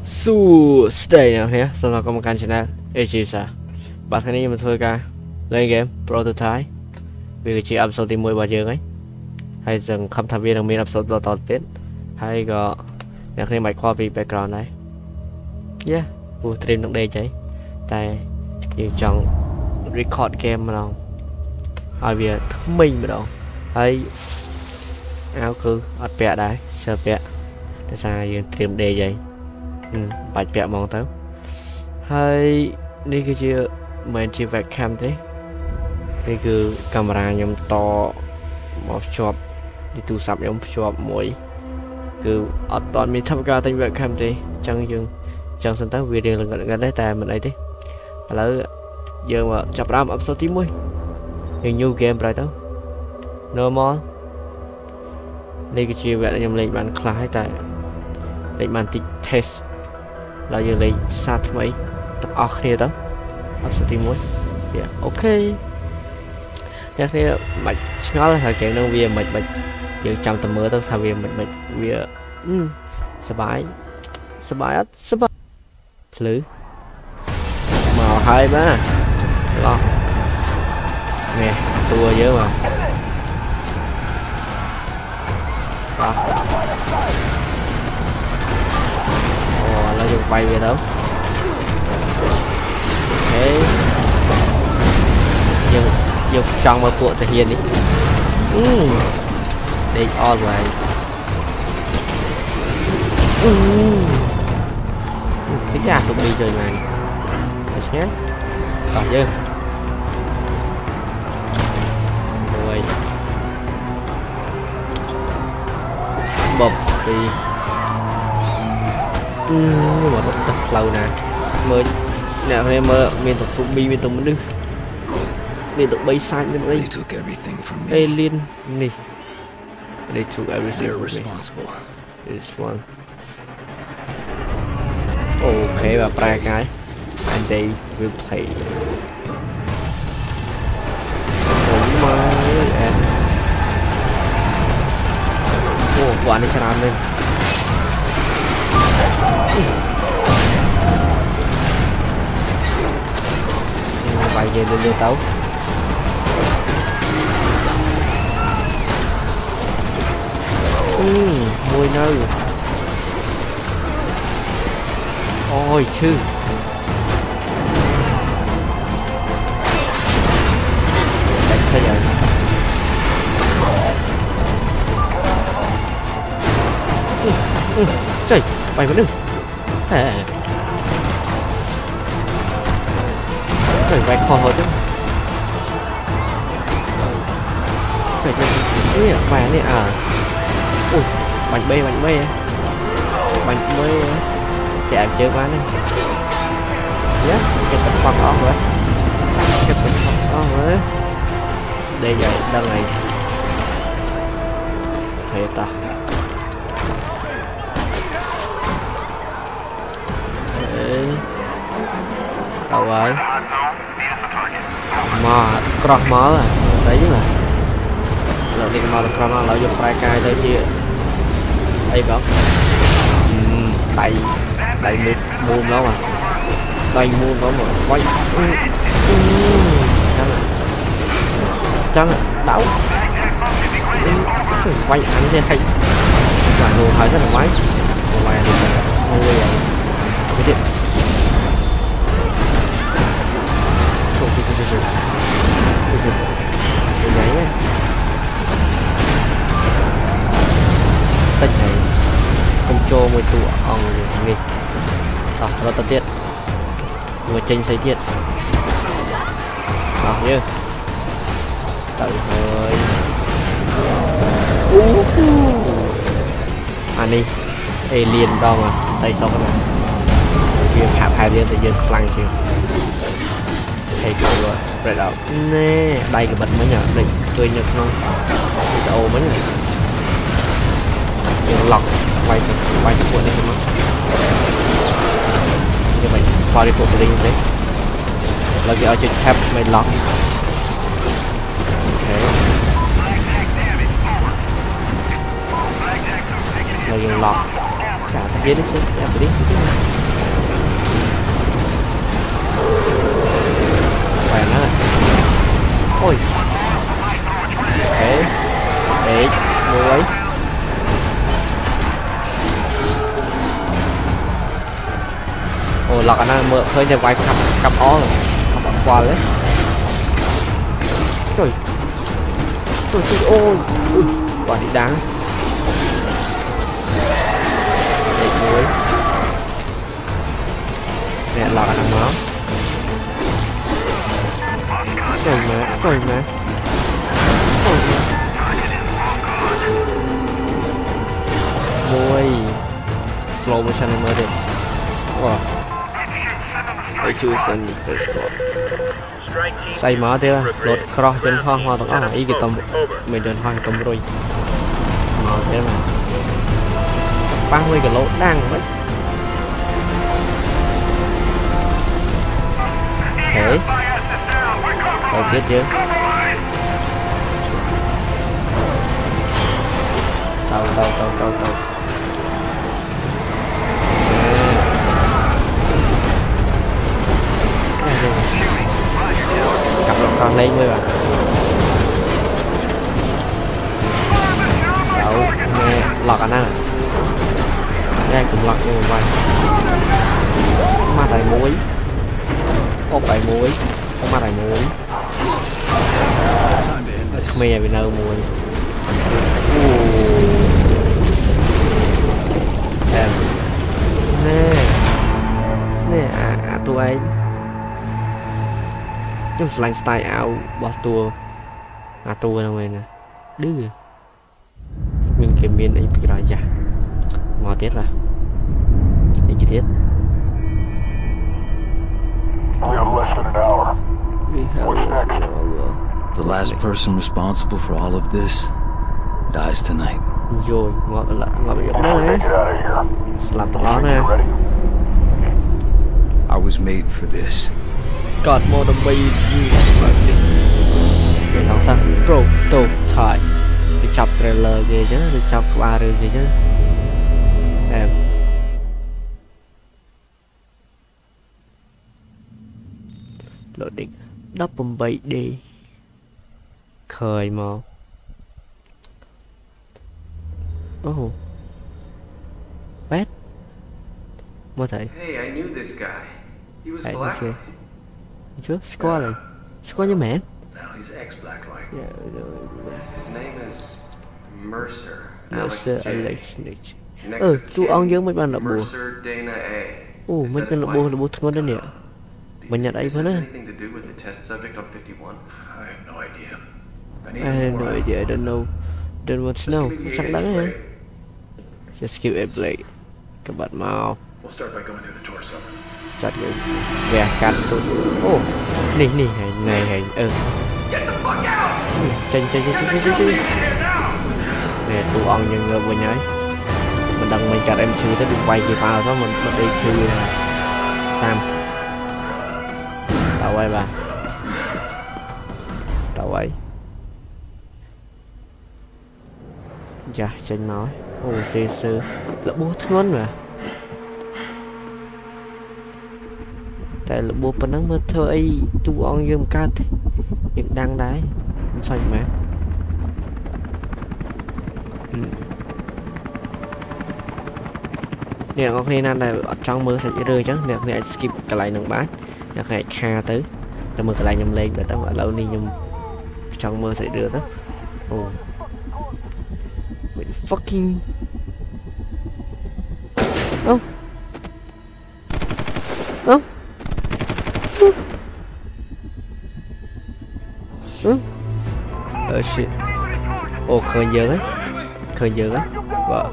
Su stay now here, so nó có một kênh channel Ejisa. Bạn thấy này mình thôi ca lên game prototype vì cái chị episode tìm mùi bao giờ ấy hay dừng không tham viên đồng miền episode lo tọt tết hay có nhạc này mạch khoa vì background này yeah u stream trong đây cháy tại như trong record game mà đâu ai việc thông minh mà đâu hay áo cứ ọt bẹ đấy sợ bẹ để sao như stream đây vậy bạch bẹ mong tới hay đi cái chưa mình chỉ vạch cam thếนี่คือcamera nhom to một shop đi tu sắm nhom shop mỗi cứ ở toàn mình tham gia thành vạch cam thế chẳng dừng chẳng sáng tác video là gần đấy tại mình ấy thế là giờ mà chập ram ấp số tím mươi hình như game rồi đó normal đây cái chiều vậy là nhom lên bàn khai tại lên bàn test là giờ lên sát mấy tập ở kia đó ấp số tím mươi yeah ok nhắc thế mạch nó là thời kiện nông viên mạch chữ trong tầm mưa tao thà viên mạch vì sờ bãi lử màu hai ba lo nè tua dữ mà đó nó dùng bay về đâu thế dùng trong mà cuộn thể hiện đi đây all right xích ra xuống đi chơi này nhé còn chứ rồi bập thì nhưng mà rất tập lâu nè mới nè em mơ miền tục xuống bi miền tục mình đứng miền tục bay sai miền bay alien nè they took everything from me this one okay và ba cái and they will play quả này chán lên bay về đưa tấu mùi nơi ôi chứ đánh thế vậy trời bay vẫn đừng trời bay kho thôi chứ trời trời mày này à ui bánh bê chạy chơi quá này nhé cái tấm con đó rồi cái tấm con đó rồi đây vậy đang này thế ta đâu rồi mà cọt mỡ à đấy chứ mà là đi mà cọt mỡ lại dùng fry cay tới chia đây có đầy muôn đó mà đầy muôn đó mà quay chăng đau quay ăn thế hay và đồ thấy rất là máy ngoài thì không gây vậy cái điện cái nhảy tích này không cho mùi tụ ông nghịch đó tất tiết người tranh xây tiết đó như tự hơi anh đi alien đâu mà xây xong rồi viên hạt hai viên tự nhiên lăng xíu hay cái spread out nè đây cái bật mới nhở định cười nhật không đầu mới nhở nhiều lọc quay cuộn lên mà như vậy qua đi cuộn linh thế là cái ở trên tab mày lọc ok là dùng lọc chả tập biến đấy chứ em phải đi phải nó ôi để muối ồ lọt anh đang mở hơi nhà quay cặp ó rồi cặp qua đấy trời ôi quả đi đáng để muối nè lọt anh đang máu trời má muối slow motion này mới được wow I choose send the first squad say mở thế lột cross trên hoang hoa tầng ý cái tầm mình đơn hoang tầm rồi mở thế mà 30 cái lỗ đang mất thế còn chết chưa tao cặp lọc con lên với bạn đậu nghe lọt anh à nghe cùng lọt như vậy ma đại muối ốc đại muối không ma đại muối mày bị nâu muối em nè tụi anh nhưng slime style áo bỏ tua tua đâu nè đưa mình cái miền ấy bị rồi dạ mò tiết rồi đi chi tiết The last person responsible for all of this dies tonight. Rồi ngọt bị đó đấy làm tao đó nè I was made for this. God more than me để xong xong prototype đi chọc trailer kìa chứ đi chọc 3 rừng kìa chứ em lộ định double bait đi khơi một oh bad mua thấy Hey, I knew this guy. He was black. Chứ squad này squad như mẹ Now he's ex-Blacklight. yeah, His name is Mercer. Alex Snitch tụi ông nhớ mấy bạn là bùa Mercer Dana A. mấy con là bùa ngon đấy nè mình nhận ấy phải Has nè anything to do with the test subject on 51? I have no idea. I have no idea, I don't know. Don't want to know. Chắc đáng ha. Just give it Blake. Các bạn mau. We'll start by going through the torso. Start với gà cắt tụi. Oh, này Chanh. Nè, tụi ông nhân ngược với nhái. Mình đăng mình chặt em chưa tới bị quay kịp vào đó mình đi chưa Sam. Tao quay bà. Tao quay. Dạ, chanh nói. Xê sư là bố ngon mà. Tại là bố phần năng mà thơ ấy tụi ông dương cắt những đang đáy xanh mà nè có khi nào này ở trong mưa sẽ rơi chứ nè này skip cái lại nâng bát nè này kha tới tao mưa cái lại nhầm lên để tao gọi lâu đi nhầm trong mưa sẽ đưa đó mình fucking shit khơi giờ ấy vợ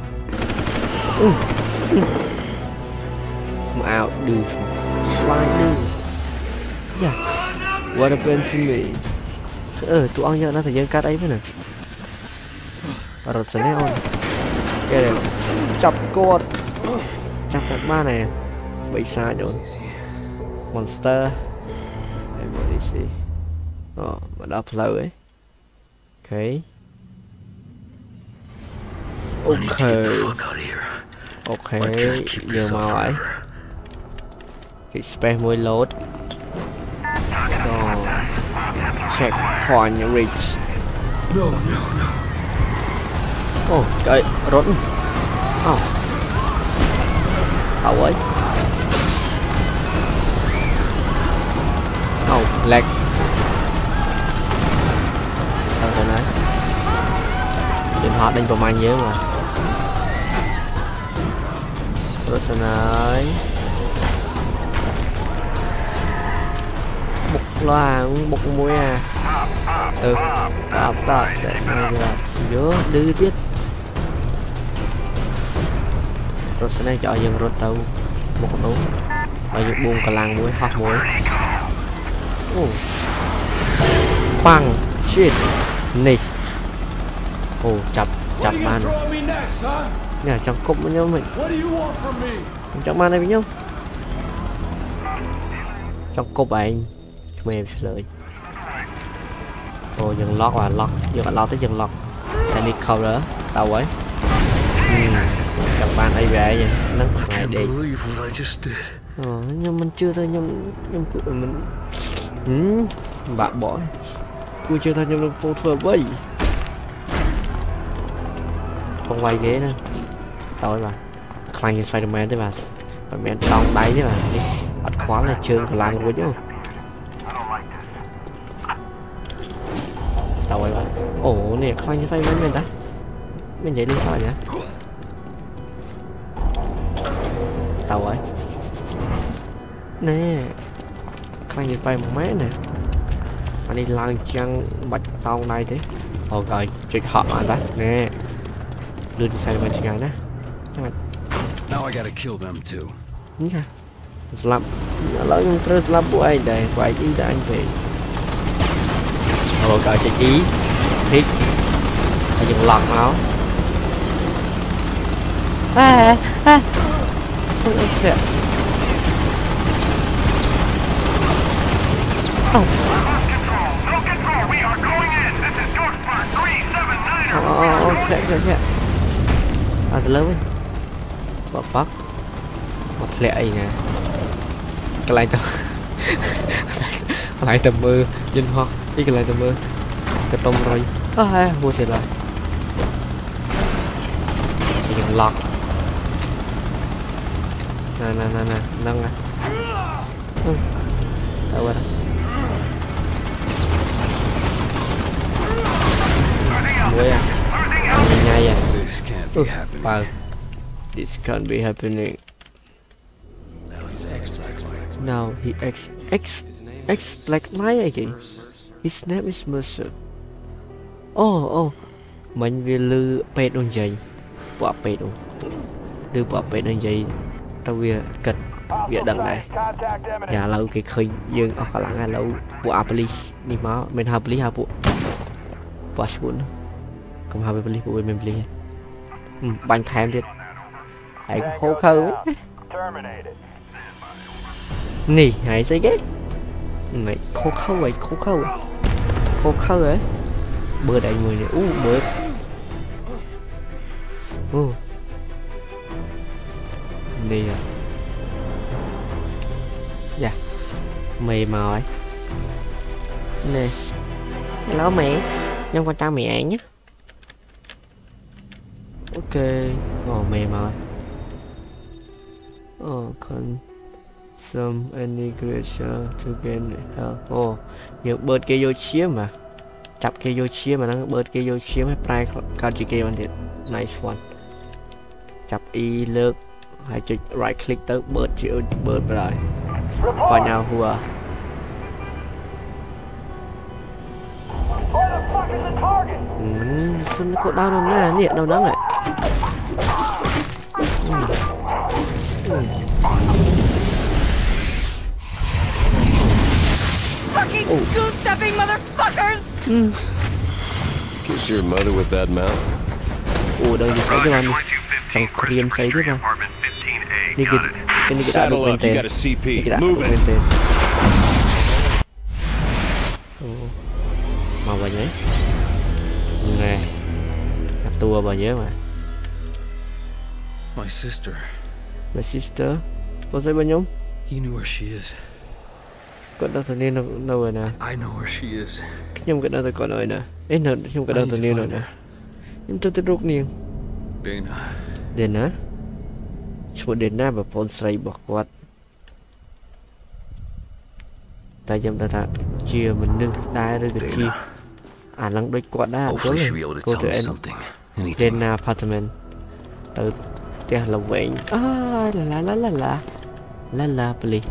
out dude fly dude yeah what happened to me tụi ông giờ nó thời gian cắt ấy với nè rồi sẽ nè cái này chọc cột chọc các ba này bị sai rồi monster em đi see mà đã flow ấy okay ok Why can't you keep giờ yourself mau ấy forever? cái space môi load rồi check point reach No, no, no. ô trời rốt oh tao ấy oh lag sao thế này điện thoại đánh vào mai nhớ mà rồi sao này bục loa bục mũi à tao để ngay là nhớ đưa tiết rồi sau này cho dân rốt tàu một nút và những buông cả làng muối hoặc muối băng shit nè chập man nhà trong cục với nhau mình trong man này với nhau trong cục bạn mềm lời dừng lót và lót giờ bạn lót tới dừng lót any cover tao ấy các bạn ấy về vậy nó lại đi nhưng mình chưa thôi nhưng cứ mình bạn bỏ tôi chưa thôi nhưng tôi thua với không quay ghế nữa tối mà khăn như Spiderman thế mà mẹ đong đáy thế mà đi bắt khóa là trường của làng của chứ tao ấy bạn nè khăn như Spiderman mình ta mình vậy đi sao nhỉ tao ấy nè khăn như bay một mét nè anh đi lang chăng bạch tao này thế rồi chuyện họ mà ta nè đưa đi sai bên ngay nè Now I gotta kill them too. nha slap lỡ nhưng tôi slap của anh đây quay đi ra anh về rồi chơi ý hit phải dừng lọt máu không được ok từ lớn bỏ phát một lẹ nè cái lại tầm lại tầm mưa nhìn hoa cái lại tầm mưa cái tôm rồi mua thiệt lại dừng lọt nè nâng nè đâu rồi muối à nhai à this can't be happening now he X Black Knight again his name is Mercer mình về lư pet on dây bỏ pet on đưa bỏ pet on dây tao về kịch về đằng này nhà lâu cái khơi dương ở khả năng lâu bộ Apple đi máu mình hợp lý hợp bộ bỏ xuống không hợp lý của mình lý bánh thèm thiệt hãy khô khâu nè hãy xây ghét này khô khâu ấy bữa đại người này bữa nè dạ mềm mỏi nè hello mẹ nhưng con tao mẹ nhé ok mềm rồi con some any creature to gain health những bớt kia vô chiếm mà chập kia vô chiếm mà nó bớt kia vô chiếm hay pride cao chỉ kia bạn thiệt nice one chập y lược hãy chụp right click tới bớt chịu bớt rồi qua nhau hùa xin có đau đâu nha nè đâu đó lại Fucking goose-stepping motherfuckers! Kiss your mother with that mouth. Đâu đi xảy cho anh xong cream xảy thế mà đi cái đã được bên tên cái đã được bên tên mà bà nhé nè gặp tua bà nhớ mà My sister. My sister. Có dây bên nhóm. He knew where she is. Còn đâu thanh niên đâu rồi nè. I know where she is. Nhưng cái đâu tôi còn rồi nè. Ấy nè, nhưng cái đâu thanh niên rồi nè. Nhưng tôi rút niên. Dana. Dana. Chúa Dana và phone say bọc quạt. Ta dâm ta chia mình nâng đai rồi cái chia. À lăng đôi quạt đá có rồi. Cô tụi em. Dana apartment. Từ tiền là vậy. À la please.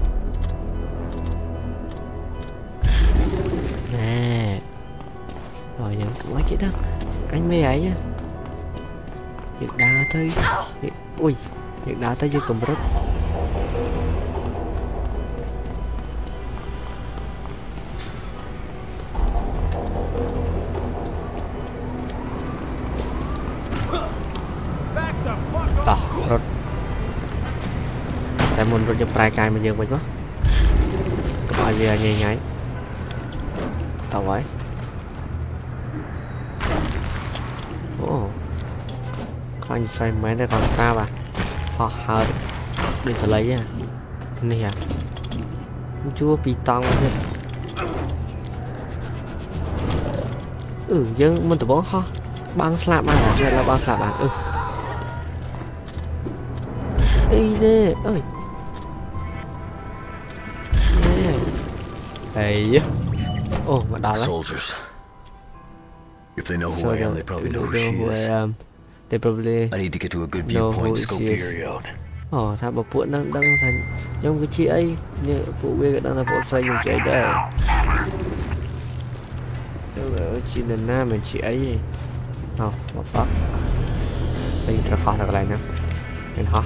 Nè. Rồi nhận quá chết đó. Anh mê ấy nhá. Việc đá tới. Ui. Việc đá tới với cầm rút. Tỏ rút. Tại muốn rút cho prai cài mà dừng vậy quá. Mọi việc nhảy nhảy. Tao vậy. Ồ. Anh xoay mấy đây còn ta bà. Họ hờ. Đừng sẽ lấy nha. Này à. Chúa bị tông hết. Nhưng mình tụi bố ho. Băng slap mà là băng slap à. Ê nè. Ơi. Nè. Ê. Oh, mà đau lắm. Soldiers. If they know who I am, they probably know who she is. They probably I need to get to a good viewpoint, scope the area out. Thằng bà phụ đang thành trong cái chị ấy, như phụ biết đang là phụ xây dùng chị ấy đây. Chị là nam mình chị ấy gì? Không, một phát. Đây ra khó thật lại nè. Mình khó.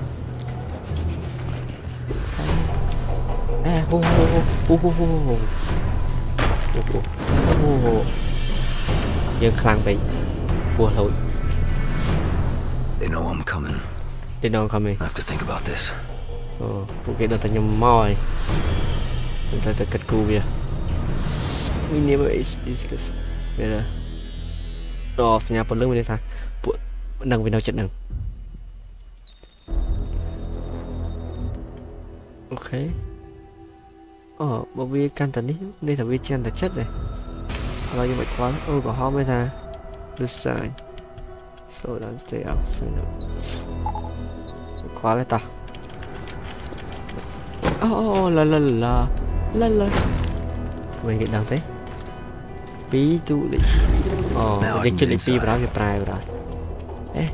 Nhưng khăn bị bùa lụi. They know I'm coming. They know I'm coming. I have to think about this. Phụ kiện đó ta nhầm mòi. Chúng ta ta cất cù bìa. We never discuss. Bây giờ. Nhà bọn lưng mình đi thà. Phụ nâng vì nào chết nâng. Ok. Bởi vì căn tấn đi. Đây là vì chân ta chất này. Rồi như vậy quá. Có ho mới thà. This side. So don't stay up. So no. Quá lại ta. La. Mình cái đằng thế. Bí tu đi. Mình chơi đi vào cái prai rồi. Ê.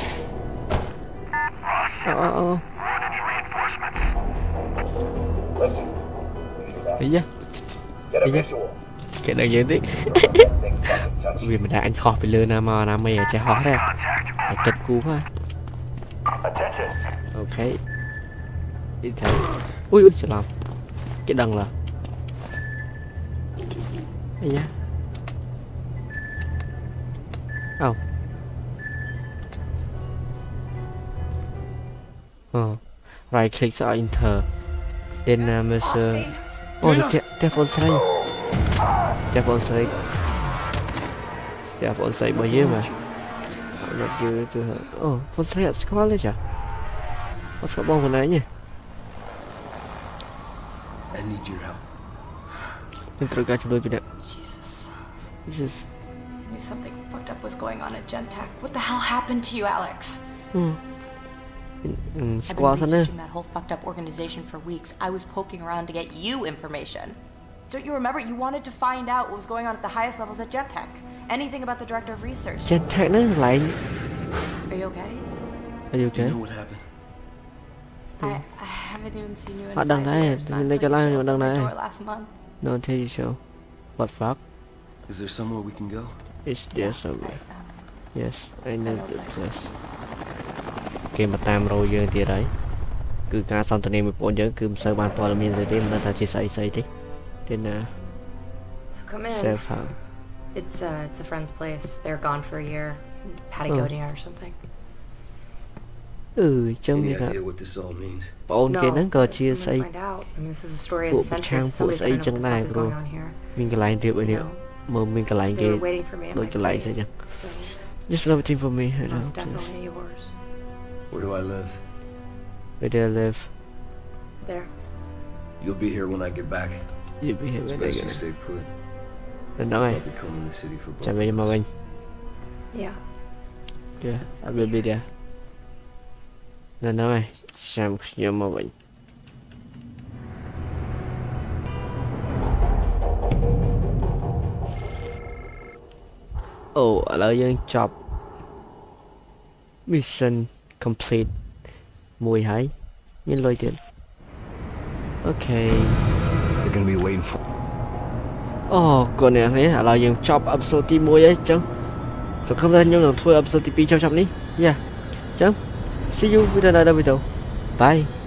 Bây giờ. Cái đằng gì thế? Vì mình đã anh họp về lừa nam mà nam mày chạy họp ra. Phải chật cú ha. Ok. Đi theo. Ui sao làm? Cái đằng là. Bây giờ. Right click on enter. Then measure. Telephone say. Telephone say. Telephone say bao nhiêu mà. Not good to her. Phone say at college à? What's up bông này nhỉ? I need your help. Em tự cả chúng tôi biết. Jesus. I knew something fucked up was going on at Gentech. What the hell happened to you, Alex? I've been researching that whole fucked up organization for weeks. I was poking around to get you information. Don't you remember? You wanted to find out what was going on at the highest levels at Gentech. Anything about the director of research. Gentech nó lại. Are you okay? Are you okay? You know what happened? I haven't even seen you in Họ đăng đấy, đây cái like họ đăng đấy. No TV show. What fuck? Is there somewhere we can go? It's there somewhere. Yes, I know the place. Cái mà tam rồi giờ thì đấy. Cứ cả xong tuần này mình bốn giờ cứ sơ ban toàn là mình rồi đêm ta chỉ xây đi. Then self harm. It's a friend's place. They're gone for a year. Patagonia or something. Trong Any idea what this all means? Ôn kia nó có chia sẻ. Bộ trang phụ sấy chân này rồi. Mình cái lại điều này mà mình cái lại cái đôi cái lại sẽ chẳng. Just love it for me. I know. Where do I live? Where do I live? There. You'll be here when I get back. You'll be here It's when I best get you back. stay put. Rồi nói I'll be coming to the city for both. chào về cho mọi người. Yeah. Yeah, I will be there. Rồi nói chào cho mọi người. Oh, ឥឡូវយើងចប់ mission complete មួយហើយមានលុយទៀត Okay. They're gonna be waiting for. អូកូនអ្នកនេះឥឡូវយើងចប់ episode ទី1ហើយអញ្ចឹងសង្ឃឹមថាខ្ញុំនឹងធ្វើ episode ទី2ចប់នេះ Yeah អញ្ចឹង see you with another video. Bye.